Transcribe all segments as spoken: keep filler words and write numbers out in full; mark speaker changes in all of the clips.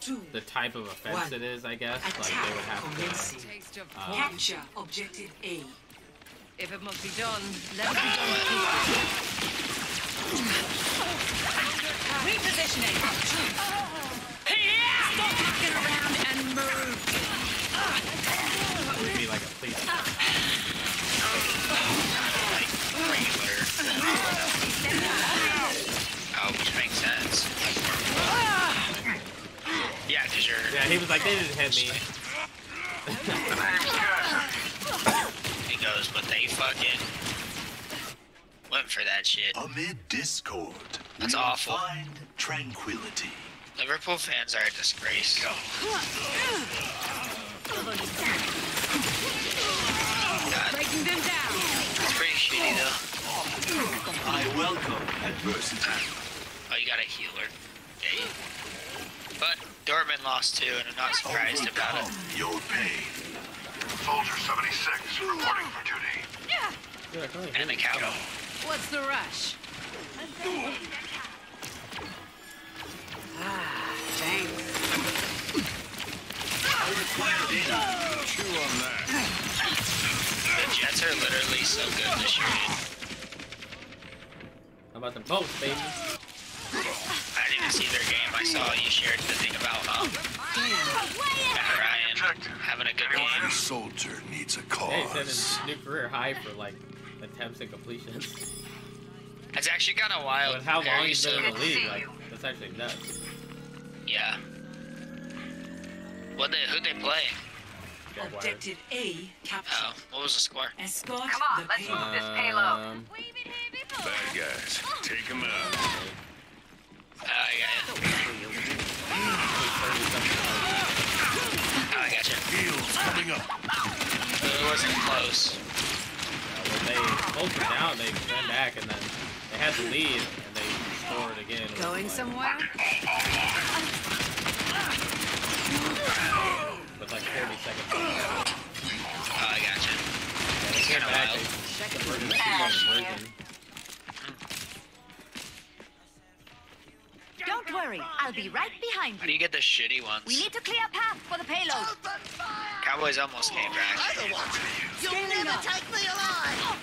Speaker 1: the type of offense
Speaker 2: One.
Speaker 1: it is, I guess.
Speaker 2: Attack
Speaker 1: Like they would have
Speaker 2: commencing.
Speaker 1: to. Um,
Speaker 2: Capture objective A.
Speaker 3: If it must be done, let it be done quickly. Repositioning. Stop hacking around and move.
Speaker 1: it would be like a police.
Speaker 4: Like regular. Oh, which makes sense. Yeah, because you're.
Speaker 1: Yeah, he was like, they didn't hit me.
Speaker 4: He goes, but they fucking went for that shit.
Speaker 5: Amid discord,
Speaker 4: That's
Speaker 5: we
Speaker 4: awful.
Speaker 5: find tranquility.
Speaker 4: Liverpool fans are a disgrace. God.
Speaker 3: Breaking them down.
Speaker 4: It's pretty shitty though.
Speaker 5: I welcome adversity.
Speaker 4: Oh, you got a healer. Yeah. But Dortmund lost too, and I'm not surprised about it.
Speaker 5: Overcome your pain.
Speaker 6: Soldier seventy-six reporting for duty.
Speaker 1: Dude, I can only
Speaker 4: And
Speaker 1: hear
Speaker 4: the cow.
Speaker 3: What's the rush? Ah, thanks.
Speaker 6: Chew on that.
Speaker 4: The Jets are literally so good this year, dude.
Speaker 1: How about them both, baby?
Speaker 4: I didn't even see their game. I saw you shared the thing about um, Matt Ryan having a good game.
Speaker 5: Every soldier needs a
Speaker 1: Yeah, he's
Speaker 5: cause.
Speaker 1: setting a new career high for like attempts and completions.
Speaker 4: It's actually kind of wild.
Speaker 1: With how long
Speaker 4: Very
Speaker 1: he's been in the
Speaker 4: soon.
Speaker 1: league, like that's actually nuts.
Speaker 4: Yeah. What they? Who'd they play?
Speaker 1: Jaguars.
Speaker 2: Objective A captured.
Speaker 4: Oh, what was the score?
Speaker 2: Escort
Speaker 7: Come on,
Speaker 2: the
Speaker 7: let's
Speaker 2: payload.
Speaker 7: move this payload.
Speaker 1: Um,
Speaker 6: Bad guys. Take them out.
Speaker 4: Oh, I got it. Oh, I got you.
Speaker 5: Heals coming up.
Speaker 4: It wasn't close.
Speaker 1: when they closed it down, they ran back and then they had the lead and they scored again. It was
Speaker 3: Going
Speaker 1: like-
Speaker 3: somewhere?
Speaker 1: With like forty seconds.
Speaker 4: Oh, I got you.
Speaker 1: Yeah, they came
Speaker 4: kinda
Speaker 1: back,
Speaker 4: wild.
Speaker 1: they converted the two-point conversion.
Speaker 7: Don't worry, I'll be right behind
Speaker 4: How do
Speaker 7: you.
Speaker 4: you get the shitty ones?
Speaker 7: We need to clear a path for the payload.
Speaker 4: Cowboys almost came back.
Speaker 7: You'll never take me alive.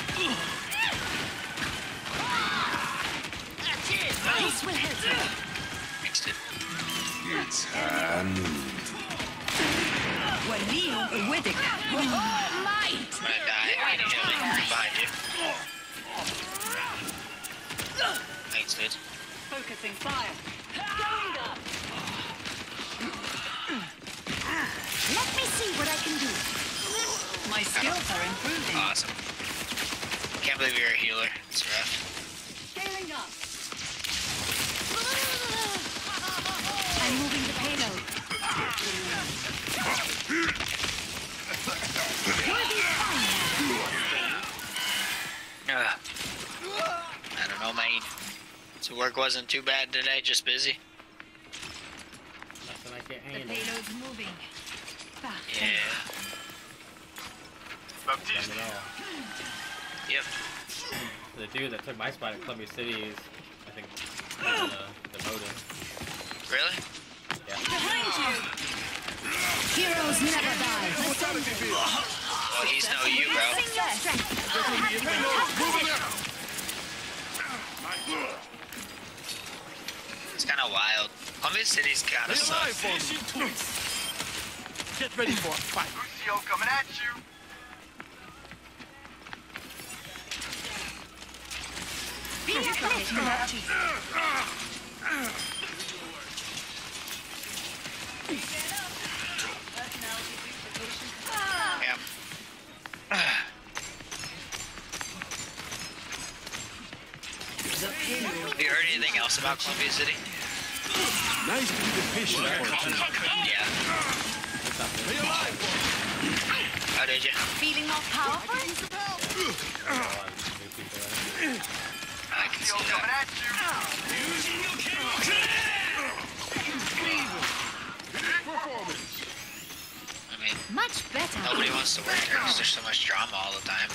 Speaker 7: This will help you.
Speaker 4: Fixed it.
Speaker 5: It's high noon.
Speaker 3: Walil Uwidik. Might.
Speaker 4: I'm gonna die. I need healing behind you. Thanks, dude.
Speaker 3: Focusing fire.
Speaker 7: Let me see what I can do.
Speaker 3: My skills are improving.
Speaker 4: Awesome. Can't believe you're a healer. It's rough.
Speaker 3: Scaling up.
Speaker 7: I'm moving the payload. You'll be fine now.
Speaker 4: Ugh. I don't know, man. So work wasn't too bad today, just busy.
Speaker 1: Nothing I can't
Speaker 7: The
Speaker 1: handle.
Speaker 7: payload's moving. Back.
Speaker 4: Yeah.
Speaker 6: Baptiste.
Speaker 1: Done it all.
Speaker 4: Yep.
Speaker 1: The dude that took my spot in Columbia City is, I think, uh, demoted.
Speaker 4: Really?
Speaker 1: Yeah.
Speaker 7: Heroes never die.
Speaker 4: Well, he's no you, bro.
Speaker 7: Bring your strength. I'll have to attack with it.
Speaker 4: It's kind of wild. Columbia City's kind of sucks.
Speaker 6: Get ready for a fight. Lucio coming at you.
Speaker 7: Be careful, Archie.
Speaker 4: Yeah. Have you heard anything else about Columbia City?
Speaker 6: Nice to be patient.
Speaker 4: Yeah. How did you?
Speaker 7: Feeling more powerful?
Speaker 1: A lot of new people in it.
Speaker 4: I can see that. I mean,
Speaker 7: Much better.
Speaker 4: nobody wants to work there because there's so much drama all the time.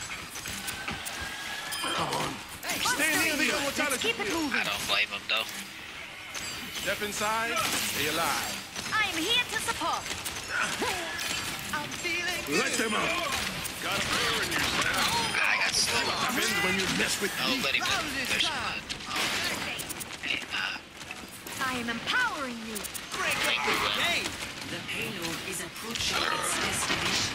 Speaker 6: Stay near the other
Speaker 7: Let's keep it moving.
Speaker 4: I don't blame them though.
Speaker 6: Step inside, stay alive.
Speaker 7: I I'm here to support. I'm feeling
Speaker 5: Let them out. Got a fur in yourself.
Speaker 4: I got slow.
Speaker 5: Happens when you mess with me.
Speaker 4: Nobody but there's blood. Hey, uh,
Speaker 7: I am empowering you.
Speaker 4: I think we will.
Speaker 2: The payload is approaching its destination.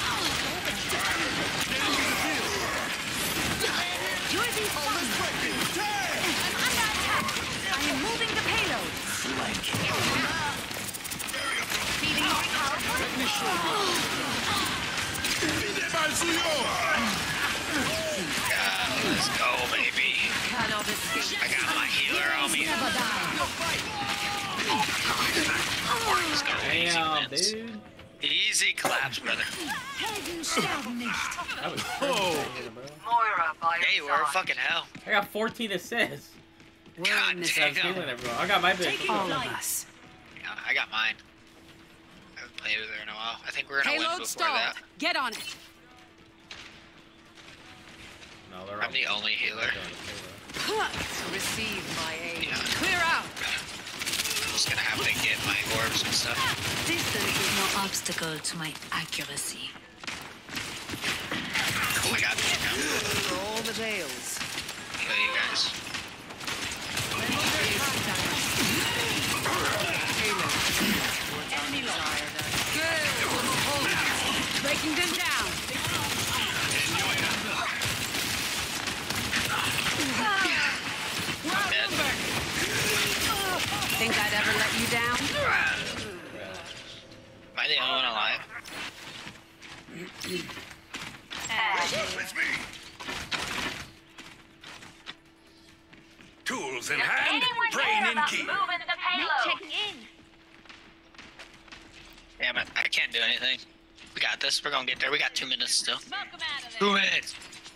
Speaker 7: You're the almost broken. I'm under attack. I am moving the payload. Feeling more powerful?
Speaker 4: Uh, let's go, baby.
Speaker 3: Cannot escape.
Speaker 4: I got my healer on me.
Speaker 3: Never die.
Speaker 4: Let's go. Easy
Speaker 1: Damn,
Speaker 4: wins.
Speaker 1: dude.
Speaker 4: Easy claps, brother.
Speaker 7: Helden sterben nicht.
Speaker 1: That was oh. bro.
Speaker 2: Moira by
Speaker 4: Hey, we're in fucking hell.
Speaker 1: I got fourteen assists.
Speaker 3: We're
Speaker 4: God
Speaker 3: in this.
Speaker 4: damn.
Speaker 1: I was killing everyone. I got my bit.
Speaker 3: All of us.
Speaker 4: Yeah, I got mine. I haven't played with her in a while. I think we're gonna win
Speaker 3: Payload
Speaker 4: before
Speaker 3: stalled.
Speaker 4: that.
Speaker 3: Get on it.
Speaker 1: No, they're
Speaker 4: I'm
Speaker 1: all-
Speaker 4: the only healer.
Speaker 3: Receive my aid.
Speaker 4: Yeah.
Speaker 3: Clear out.
Speaker 4: I'm just gonna have to get my orbs and stuff.
Speaker 7: Distance is no obstacle to my accuracy.
Speaker 4: Oh my god, you know.
Speaker 3: All the veils.
Speaker 4: Kill you guys.
Speaker 3: Enemy lost. Good. Hold it. Breaking them down.
Speaker 4: I'm dead.
Speaker 3: Think I'd ever let you down?
Speaker 4: Am I the only one alive?
Speaker 5: It's me. Tools in hand, brain in key.
Speaker 7: Checking in.
Speaker 4: Damn it, I can't do anything. We got this. We're gonna get there. We got two minutes still. Two minutes.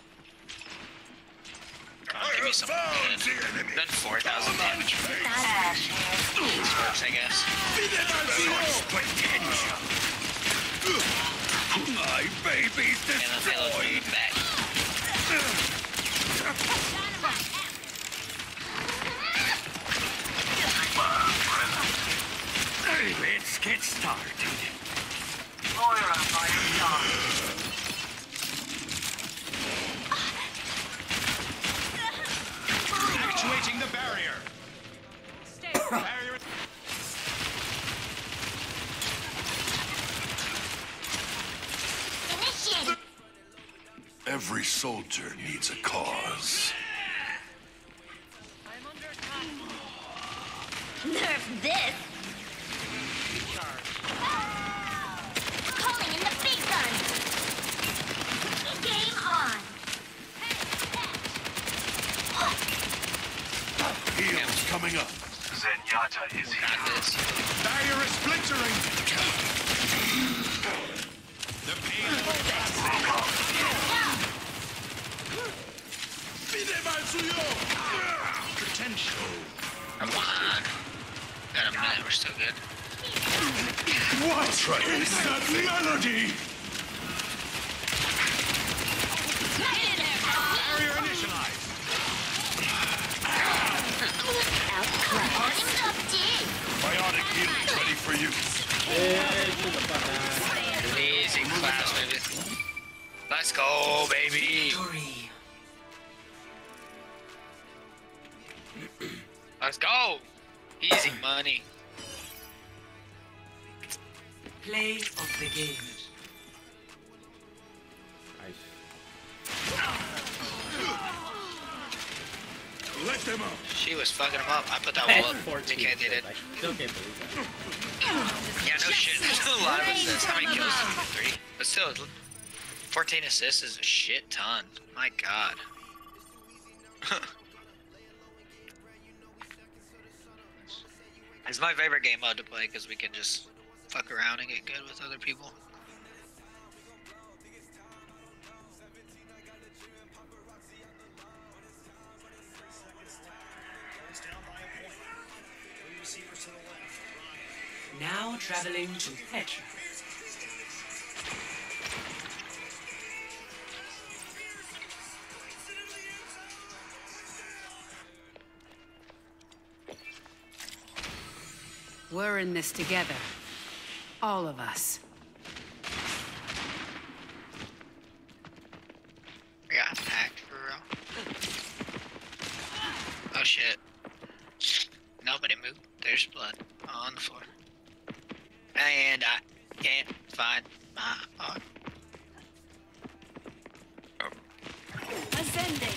Speaker 4: Come on, give me something
Speaker 5: Found
Speaker 4: good.
Speaker 5: the enemy.
Speaker 4: Done four thousand damage. This works, I guess.
Speaker 5: Source potential. My baby's
Speaker 4: And the payload's
Speaker 5: destroyed.
Speaker 4: moving back.
Speaker 5: Let's get started.
Speaker 2: Moira by star.
Speaker 5: Actuating the barrier. Barrier. Every soldier needs a cause.
Speaker 7: Nerf this. Calling in the big guns. Game on.
Speaker 5: Heals coming up.
Speaker 6: Zenyatta is
Speaker 4: Got
Speaker 6: here.
Speaker 4: this.
Speaker 5: Barrier is splintering. The potential.
Speaker 4: Come on. Got a minute. We're still good.
Speaker 5: What is that melody? Barrier initialized. Bionic healing ready for use.
Speaker 4: Easy class, baby. Let's go, baby.
Speaker 2: Three.
Speaker 4: Let's go. Easy money.
Speaker 2: Play of the game.
Speaker 5: Let them out.
Speaker 4: She was fucking him up. I put that
Speaker 1: Nice.
Speaker 4: wall up.
Speaker 1: fourteen
Speaker 4: T K did it.
Speaker 1: I still can't believe that.
Speaker 4: Yeah, no shit. There's a lot of assists. How many kills? Three. But still, fourteen assists is a shit ton. My god. It's my favorite game mode to play because we can just fuck around and get good with other people.
Speaker 2: Now traveling to Petra.
Speaker 3: We're in this together. All of us.
Speaker 4: I got hacked for real. Oh shit. Nobody moved. There's blood on the floor. And I can't find my heart.
Speaker 7: Ascending.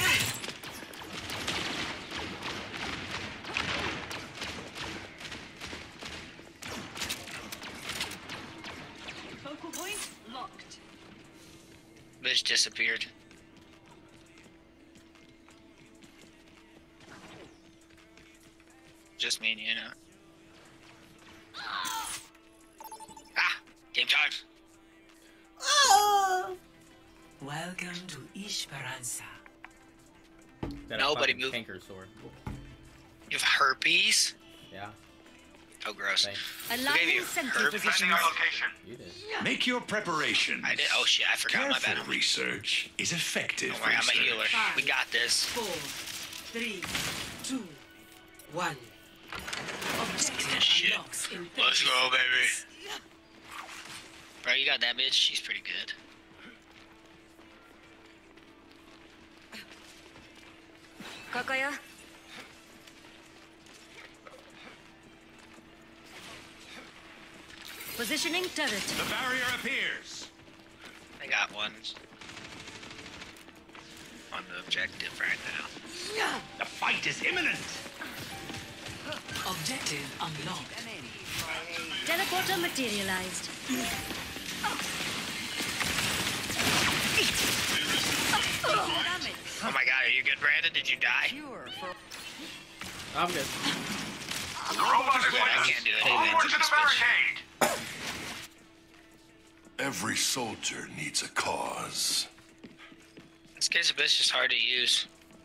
Speaker 7: Focal point locked.
Speaker 4: Bitch disappeared. Just me and you know. Ah! Game time!
Speaker 2: Welcome to Esperanza.
Speaker 1: That
Speaker 4: Nobody
Speaker 1: fucking
Speaker 4: move.
Speaker 1: Tanker sword.
Speaker 4: You have herpes?
Speaker 1: Yeah,
Speaker 4: Oh, gross.
Speaker 1: thanks.
Speaker 4: Who gave
Speaker 7: Aligning
Speaker 4: you
Speaker 7: sentry
Speaker 4: herpes?
Speaker 7: positions.
Speaker 6: Defending our location.
Speaker 1: You did.
Speaker 5: Make your preparations.
Speaker 4: I did. Oh shit, I forgot my
Speaker 5: Careful
Speaker 4: bad.
Speaker 5: research is effective
Speaker 4: Don't worry, I'm a
Speaker 5: research.
Speaker 4: healer. We got this.
Speaker 2: Four, three, two, one. Objective
Speaker 4: This shit.
Speaker 2: unlocks in
Speaker 4: Let's
Speaker 2: thirty
Speaker 4: go, baby.
Speaker 2: seconds.
Speaker 4: Bro, you got that bitch? She's pretty good.
Speaker 7: Kakaya. Positioning turret.
Speaker 5: The barrier appears.
Speaker 4: I got one. On the objective right now.
Speaker 5: The fight is imminent.
Speaker 2: Objective unlocked.
Speaker 7: Teleporter materialized.
Speaker 4: Oh my god, are you good, Brandon? Did you die?
Speaker 1: I'm good.
Speaker 6: The robot is
Speaker 4: I
Speaker 6: with us.
Speaker 4: can't do it.
Speaker 6: Onward to the
Speaker 4: This bitch.
Speaker 6: barricade.
Speaker 5: Every soldier needs a cause.
Speaker 4: This guy's a bitch just hard to use.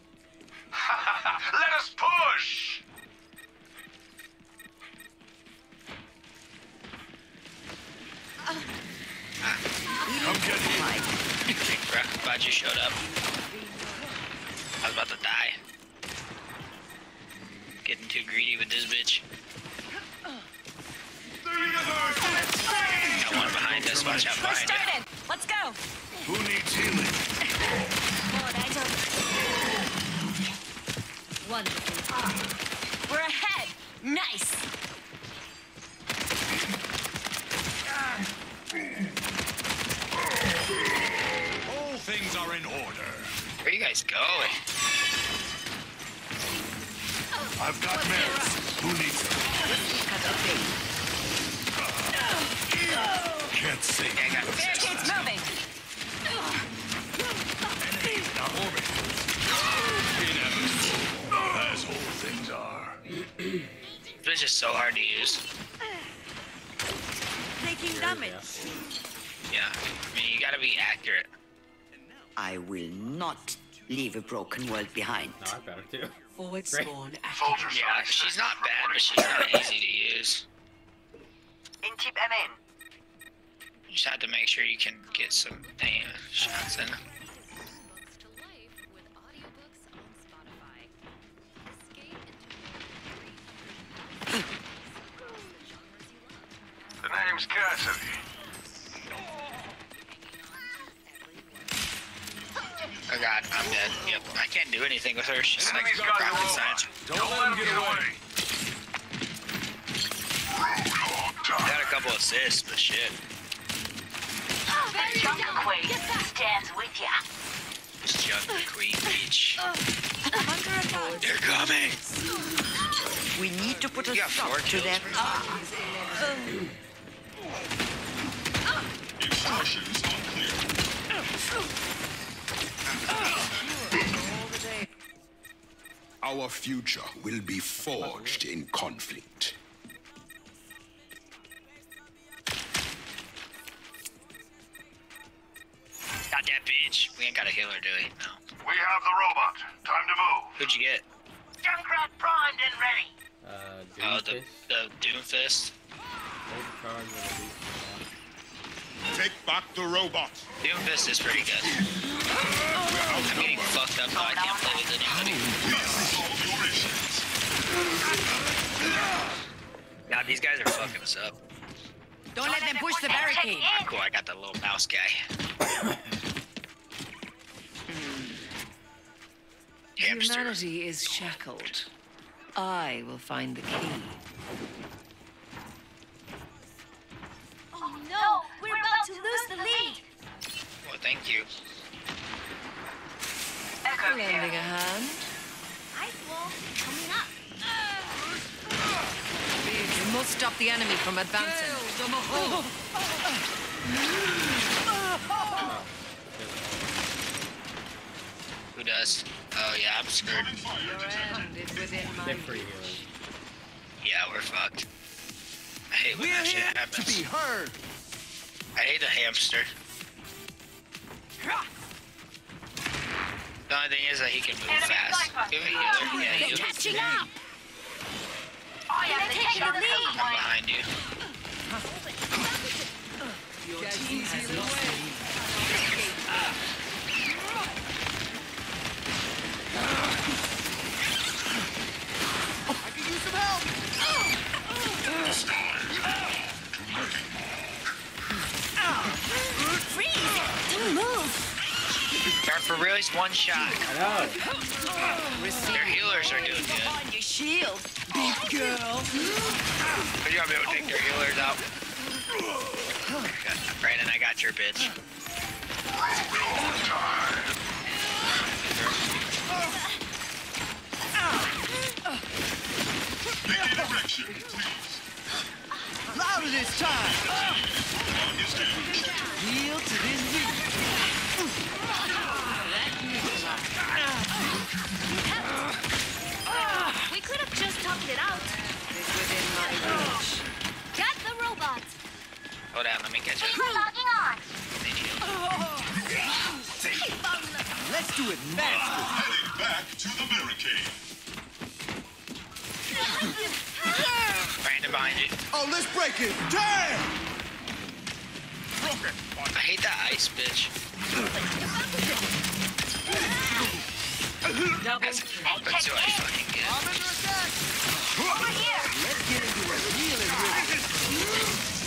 Speaker 6: Let us push.
Speaker 5: Come get him.
Speaker 4: Bro, glad you showed up. I was about to die. Getting too greedy with this bitch. Got one behind us. Watch out behind you.
Speaker 7: Started. Let's go.
Speaker 5: Who needs healing?
Speaker 7: Wonderful. We're ahead. Nice.
Speaker 5: All things are in order.
Speaker 4: Where you guys going?
Speaker 5: I've got meds. Who needs them? Can't say.
Speaker 4: I got
Speaker 7: Barricade's moving.
Speaker 5: Now orbit. Inevitable. As all things are.
Speaker 4: This is so hard to use.
Speaker 7: Taking damage.
Speaker 4: Yeah, I mean, you gotta be accurate.
Speaker 8: I will not leave a broken world behind.
Speaker 1: No, I better too.
Speaker 2: Forward
Speaker 1: Great.
Speaker 2: spawn
Speaker 6: Soldier
Speaker 2: activated.
Speaker 4: Yeah, she's not bad, but she's not easy to use.
Speaker 8: In tip M N.
Speaker 4: You just have to make sure you can get some pain shots in.
Speaker 9: Books to life with audiobooks on Spotify. Escape into more than three hundred across the genres you love.
Speaker 6: The name's Cassidy.
Speaker 4: Oh god, I'm dead. Yep, I can't do anything with her. She's like
Speaker 6: Enemy's got the
Speaker 4: rocket
Speaker 6: robot.
Speaker 4: science.
Speaker 6: Don't let him get away.
Speaker 4: Got a couple assists, but shit.
Speaker 7: Jungle Queen stands with ya.
Speaker 4: This Jungle Queen bitch.
Speaker 7: Under attack.
Speaker 4: They're coming.
Speaker 8: We need to put a
Speaker 4: You got
Speaker 8: stop
Speaker 4: four
Speaker 8: to
Speaker 4: kills,
Speaker 8: that.
Speaker 4: bro.
Speaker 10: Our future will be forged in conflict.
Speaker 4: Got that bitch. We ain't got a healer, do we? No.
Speaker 6: We have the robot. Time to move.
Speaker 4: Who'd you get?
Speaker 7: Junkrat primed and ready.
Speaker 1: Uh,
Speaker 4: Oh, the,
Speaker 1: Doomfist.
Speaker 4: the Doomfist.
Speaker 1: Overcharge and a beast.
Speaker 10: Take back the robot.
Speaker 4: Doomfist is pretty good. I'm getting fucked up, though. I can't play with anybody. God, these guys are fucking us up.
Speaker 3: Don't let them push the barricade.
Speaker 4: Ah, cool, I got the little mouse guy. Hamster.
Speaker 3: Humanity is shackled. I will find the key.
Speaker 7: Oh no, we're about to lose the lead.
Speaker 4: Well, thank you.
Speaker 3: Lending a hand.
Speaker 7: Ice wall coming up.
Speaker 3: We must stop the enemy from advancing.
Speaker 4: Who does? Oh yeah, I'm screwed.
Speaker 3: Your end is within my
Speaker 1: They're free
Speaker 3: reach.
Speaker 1: healers.
Speaker 4: Yeah, we're fucked. I hate when that shit happens.
Speaker 5: heard.
Speaker 4: I hate a hamster. The only thing is that he can move fast. Give me a healer. Yeah,
Speaker 7: They're
Speaker 4: you.
Speaker 7: catching up. They're taking the lead.
Speaker 4: I'm behind you.
Speaker 3: Your team has lost the lead.
Speaker 5: I can use some help.
Speaker 7: Freeze! Don't move.
Speaker 4: Start for real, he's one shot.
Speaker 1: I know.
Speaker 4: Their healers are doing good.
Speaker 7: On your shield.
Speaker 3: Big girl.
Speaker 4: But you gotta be able to take their healers out. Brandon, I got your bitch.
Speaker 5: Louder this time. Yield to this beat.
Speaker 7: We could have just talked it out.
Speaker 3: Is within my reach.
Speaker 7: Got the robot.
Speaker 4: Hold on, let me catch it.
Speaker 7: We're logging on.
Speaker 5: Let's do it faster.
Speaker 6: Heading back to the barricade.
Speaker 4: Brandon behind you.
Speaker 5: Oh, let's break it. Damn!
Speaker 6: Broken.
Speaker 4: I hate that ice bitch. That's, that's what I fucking get.
Speaker 5: I'm under attack.
Speaker 7: Over here.
Speaker 5: Let's get into a healing rhythm.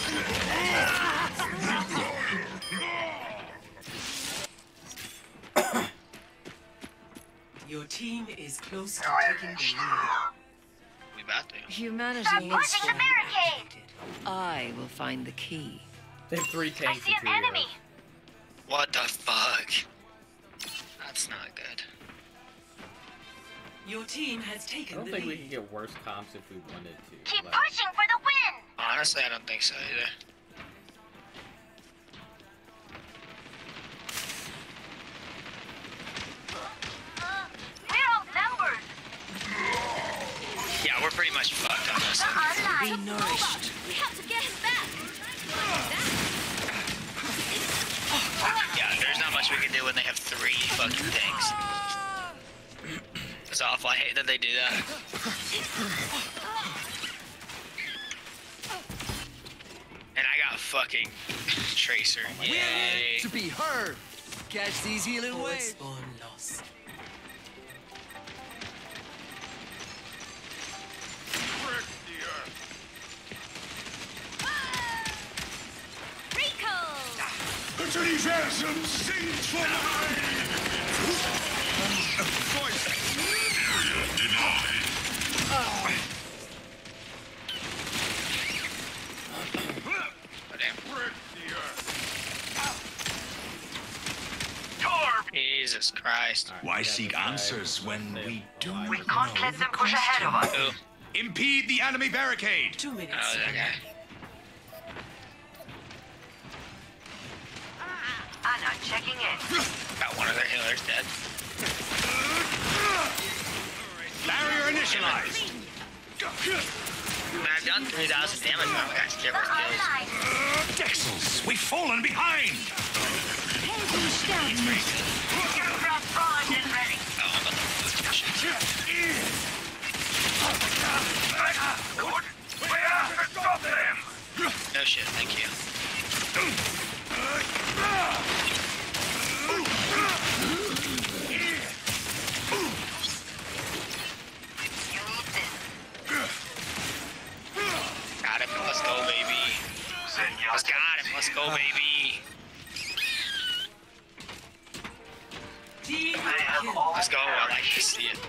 Speaker 2: Your team is close to taking the lead.
Speaker 4: We about to.
Speaker 3: Humanity
Speaker 7: Stop
Speaker 3: is
Speaker 7: pushing the barricade.
Speaker 3: I will find the key.
Speaker 1: They have three
Speaker 7: I
Speaker 1: tanks
Speaker 7: see
Speaker 1: and two
Speaker 7: an enemy.
Speaker 1: healers.
Speaker 4: What the fuck? That's not good.
Speaker 2: Your team has
Speaker 1: I
Speaker 2: taken
Speaker 1: don't
Speaker 2: the
Speaker 1: think we
Speaker 2: lead.
Speaker 1: can get worse comps if we wanted to.
Speaker 7: Keep
Speaker 1: Like,
Speaker 7: pushing for the win.
Speaker 4: Honestly, I don't think so either.
Speaker 7: We're outnumbered.
Speaker 4: Yeah, we're pretty much fucked on this.
Speaker 7: Online.
Speaker 3: Be nourished.
Speaker 7: We have to get him back.
Speaker 4: Yeah, there's not much we can do when they have three fucking tanks. It's awful. I hate that they do that. And I got fucking Tracer. Yay.
Speaker 5: To be heard. Catch these healing
Speaker 2: Forward
Speaker 5: waves.
Speaker 2: spawn lost.
Speaker 6: Brick the earth.
Speaker 7: Rico.
Speaker 6: Picture these handsome scenes for Area denied.
Speaker 4: Oh, damn.
Speaker 6: Brick the earth.
Speaker 4: Jesus Christ.
Speaker 1: alright,
Speaker 5: Why
Speaker 1: yeah,
Speaker 5: seek
Speaker 1: this guy-
Speaker 5: answers when
Speaker 1: they-
Speaker 5: we do
Speaker 1: why-
Speaker 5: not
Speaker 2: Can't let them push ahead of us.
Speaker 4: Who?
Speaker 5: impede the enemy barricade?
Speaker 2: Two minutes.
Speaker 4: Oh, that guy.
Speaker 2: Anna checking in.
Speaker 4: Got one of their healers dead.
Speaker 5: Barrier initialized.
Speaker 4: Man, I've done three thousand damage now. I got zero kills.
Speaker 7: Online.
Speaker 5: Dexels, we've fallen behind.
Speaker 4: Oh, I'm about to lose this shit. No shit, thank you. Got him, let's go, baby. Let's got him. Let's go, baby.
Speaker 2: Team kill.
Speaker 4: Let's go. I like to see it.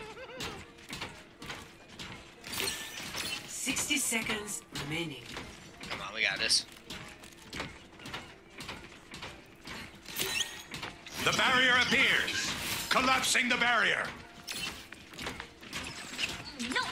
Speaker 2: sixty seconds remaining.
Speaker 4: Come on, we got this.
Speaker 5: The barrier appears. Collapsing the barrier.
Speaker 7: No.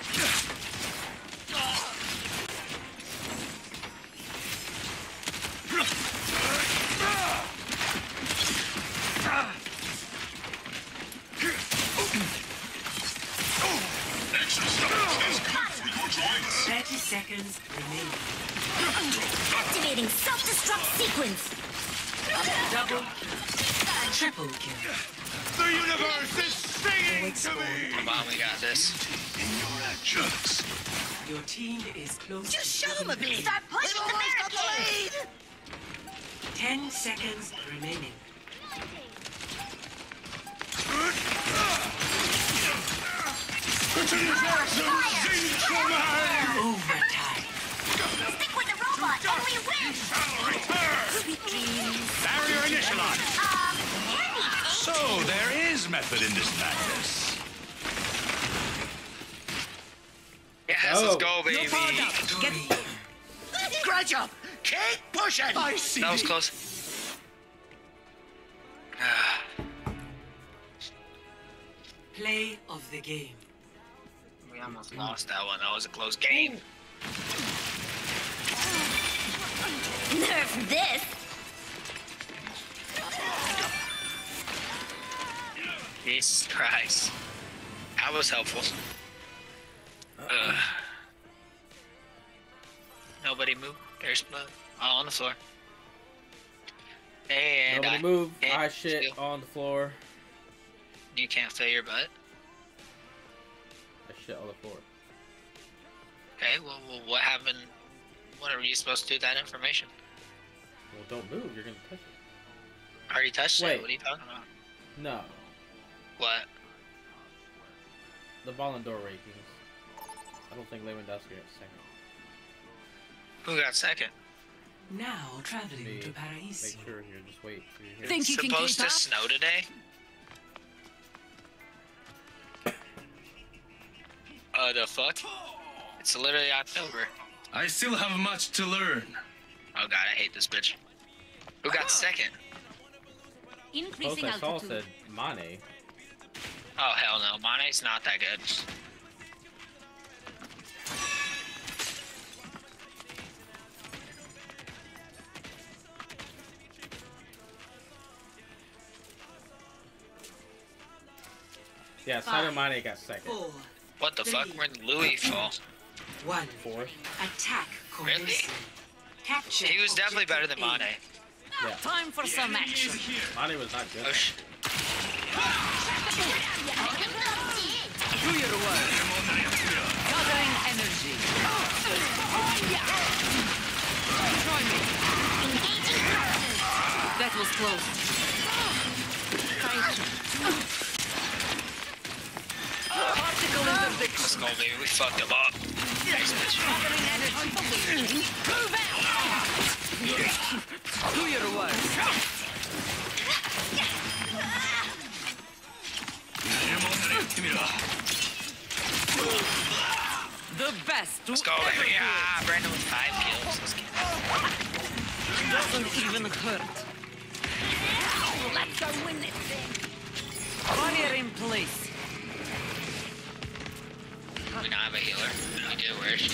Speaker 2: thirty seconds remaining.
Speaker 7: Activating self-destruct sequence.
Speaker 2: Double kill. Triple kill.
Speaker 5: The universe is singing to me.
Speaker 4: Come on, we got this.
Speaker 5: In your actions.
Speaker 2: Your team is close.
Speaker 7: Just show them a bit. Start pushing the barricade.
Speaker 2: Ten seconds remaining. Overtime.
Speaker 7: Stick with the robot and we win. Sweet dreams.
Speaker 5: Barrier initialized.
Speaker 7: Um, Andy.
Speaker 5: So there is method in this madness.
Speaker 4: Yes, let's go, baby.
Speaker 2: Three.
Speaker 10: Scratch up! Keep pushing! I see.
Speaker 4: That was close. Ah,
Speaker 2: Play of the game.
Speaker 4: we almost lost that one. That was a close game.
Speaker 7: Nerf this.
Speaker 4: Jesus Christ. That was helpful. Ugh. Nobody move. There's blood all on the floor. And
Speaker 1: Nobody
Speaker 4: I
Speaker 1: move.
Speaker 4: can't
Speaker 1: I shit
Speaker 4: feel-
Speaker 1: on the floor.
Speaker 4: You can't feel your butt.
Speaker 1: I shit on the floor.
Speaker 4: Okay, well, well, what happened? What are you supposed to do with that information?
Speaker 1: Well, don't move. You're gonna touch it.
Speaker 4: I already touched
Speaker 1: Wait.
Speaker 4: it. What are you talking about?
Speaker 1: No.
Speaker 4: What?
Speaker 1: The Ballon d'Or rankings. I don't think Lewandowski got second.
Speaker 4: Who got second?
Speaker 2: Now traveling
Speaker 1: Me.
Speaker 2: to Paris.
Speaker 1: Make sure here. Just wait. till you hear.
Speaker 3: Think you can
Speaker 4: Supposed
Speaker 3: keep
Speaker 4: to
Speaker 3: up?
Speaker 4: snow today? Uh, the fuck? It's literally October.
Speaker 5: I still have much to learn.
Speaker 4: Oh god, I hate this bitch. Who got second?
Speaker 7: Increasing
Speaker 1: Post I saw
Speaker 7: altitude.
Speaker 1: said Mane.
Speaker 4: Oh hell no, Mane's not that good.
Speaker 1: Yeah, Sadio Mane got second.
Speaker 2: Four.
Speaker 4: What the fuck? Where'd Louis fall?
Speaker 2: One.
Speaker 1: Fourth.
Speaker 2: Attack.
Speaker 4: Really?
Speaker 2: commencing. Capture.
Speaker 4: He was definitely better than
Speaker 2: objective
Speaker 4: Mane.
Speaker 1: Yeah.
Speaker 3: Time for some action.
Speaker 1: Mane was not good.
Speaker 4: Oh sh.
Speaker 3: Do your work. Gathering energy. Join me. That was close. Particle interdiction.
Speaker 4: Let's go, baby. We fucked him up. Thanks, bitch.
Speaker 3: Gathering energy. Move out. Do your work. The best.
Speaker 4: Let's go, baby. Ah, Brandon with five kills. Let's get it.
Speaker 3: Doesn't even hurt.
Speaker 7: Let's go win this thing.
Speaker 3: Barrier in place.
Speaker 4: We don't have a healer. We do. Where is she?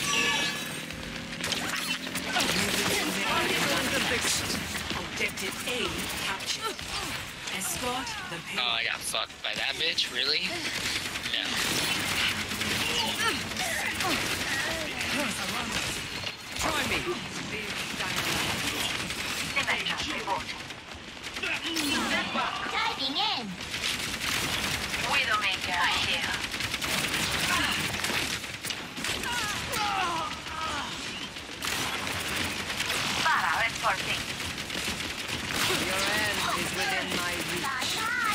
Speaker 3: Particle interdiction.
Speaker 2: Objective A captured. Escort the
Speaker 4: Oh,
Speaker 2: payload.
Speaker 4: I got fucked by that bitch. Really? No.
Speaker 3: Join me.
Speaker 7: Diving in.
Speaker 2: Widowmaker here. Para reporting.
Speaker 3: Your end is within my reach.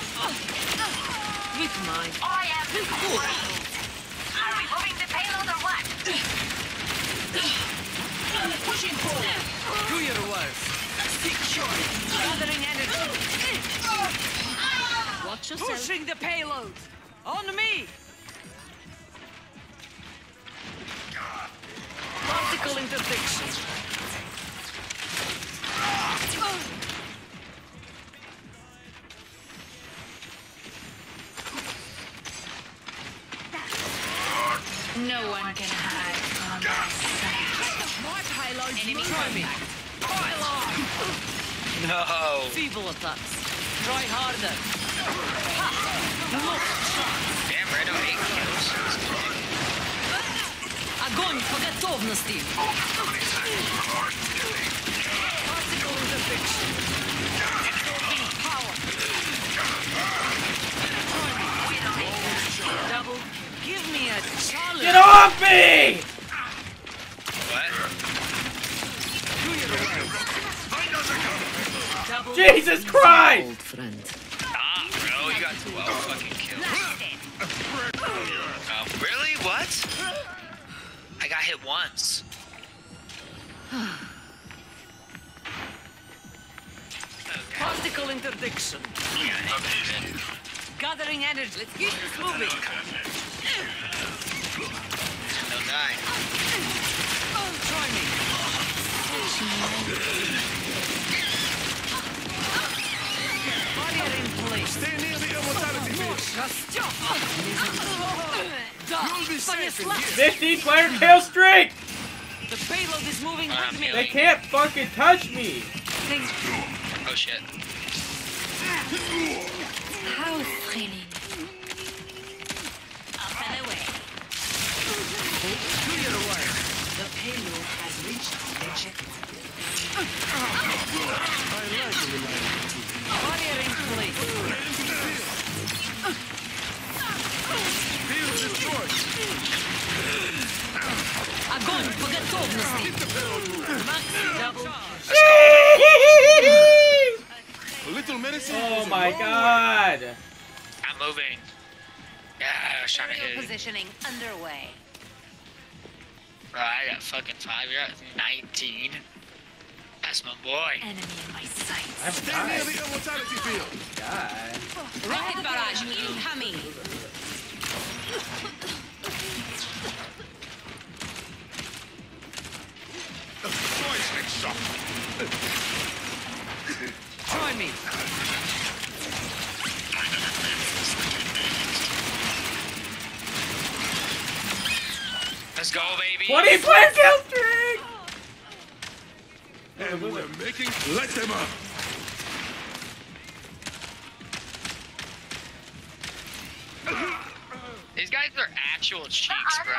Speaker 3: With mine.
Speaker 2: I am the Are we moving the payload or what?
Speaker 3: Pushing forward. Do your worst. Gathering energy.
Speaker 7: Watch yourself.
Speaker 3: Pushing the payload. On me. Particle interdiction.
Speaker 2: No one can hide from my sight.
Speaker 3: My payload.
Speaker 2: Enemy
Speaker 3: Try me. Pylon.
Speaker 4: No.
Speaker 3: Feeble attacks. Try harder. Ha. Look.
Speaker 4: Damn, Rando eight kills.
Speaker 3: Огонь по готовности. Particle interdiction. Power. Double. Give me a challenge.
Speaker 1: Get off me!
Speaker 4: What?
Speaker 3: Double.
Speaker 1: Jesus Christ!
Speaker 3: Old friend.
Speaker 4: Ah, bro, you got twelve fucking kills. Oh, really? What? I got hit once. Okay.
Speaker 3: Particle interdiction. Gathering energy. Let's keep this moving.
Speaker 4: Don't die.
Speaker 3: Try me. Barrier in place.
Speaker 5: Stay near the immortality field. You'll be safe in here.
Speaker 1: fifteen player kill streak!
Speaker 3: The payload is moving
Speaker 4: I'm
Speaker 3: with me.
Speaker 1: They can't fucking touch me!
Speaker 4: Oh shit.
Speaker 2: How thrilling. Up and away.
Speaker 3: Do your work.
Speaker 2: The payload has reached the objective.
Speaker 3: Barrier in place.
Speaker 5: Field destroyed.
Speaker 3: Огонь по готовности. Max double.
Speaker 5: A little menacing.
Speaker 1: Oh my god!
Speaker 4: I'm moving. Yeah, I was trying to hit it.
Speaker 7: Positioning underway.
Speaker 4: Bro, I got fucking five. You're at nineteen. That's my boy.
Speaker 2: Enemy in my sights.
Speaker 1: I'm
Speaker 5: Stay near
Speaker 1: dying.
Speaker 5: the immortality field.
Speaker 1: God.
Speaker 7: Rocket barrage incoming.
Speaker 5: Poisoning shot.
Speaker 3: Try me.
Speaker 4: Let's go, baby.
Speaker 1: twenty player kill streak!
Speaker 5: And we're making. Let them up.
Speaker 4: These guys are actual cheeks, bro.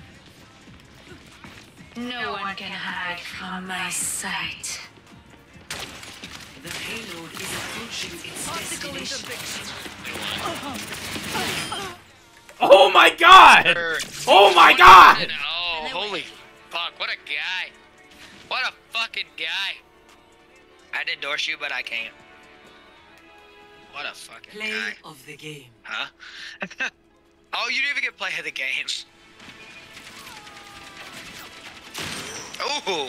Speaker 2: No one can hide from my sight.
Speaker 8: The payload is approaching its
Speaker 3: Particle
Speaker 8: destination.
Speaker 3: interdiction.
Speaker 1: Oh my god! Oh my god!
Speaker 4: Oh, holy fuck. What a guy. What a fucking guy. I'd endorse you, but I can't. What a fucking
Speaker 8: Play
Speaker 4: guy.
Speaker 8: of the game.
Speaker 4: Huh? Oh, you didn't even get play of the game. Oh.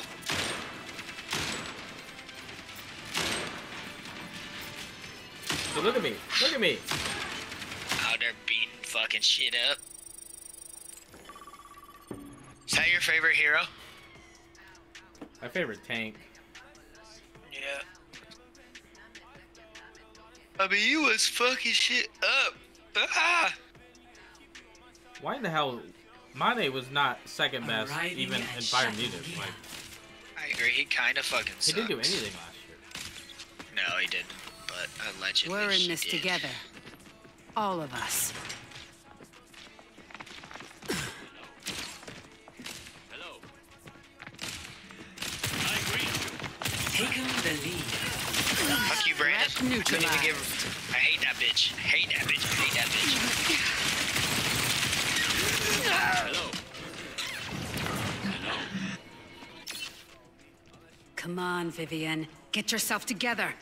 Speaker 1: So look at me. Look at me.
Speaker 4: Out there beating fucking shit up. Is that your favorite hero?
Speaker 1: My favorite tank.
Speaker 4: Yeah. I mean, you was fucking shit up. Ah.
Speaker 1: Why in the hell? Mane was not second best,
Speaker 8: Arriving
Speaker 1: even in
Speaker 8: at
Speaker 1: Fire
Speaker 8: Sheffield.
Speaker 1: Muted. Like,
Speaker 4: I agree. He kind of fucking
Speaker 1: he
Speaker 4: sucks.
Speaker 1: didn't do anything last year.
Speaker 4: No, he didn't. But allegedly,
Speaker 7: We're in
Speaker 4: he
Speaker 7: this
Speaker 4: did.
Speaker 7: together. All of us.
Speaker 8: Taking the lead.
Speaker 4: Fuck you, Brandon.
Speaker 3: Threat
Speaker 4: Couldn't even
Speaker 3: neutralized.
Speaker 4: give. I hate that bitch. I hate that bitch. I hate that bitch.
Speaker 7: Come on, Vivian. Get yourself together.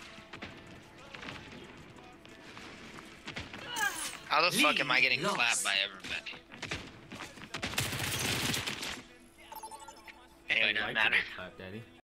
Speaker 4: How the fuck am I getting
Speaker 8: Lost.
Speaker 4: clapped by everybody? Anyway,
Speaker 1: I'd
Speaker 4: doesn't
Speaker 1: like to
Speaker 4: matter.
Speaker 1: get clapped, Daddy.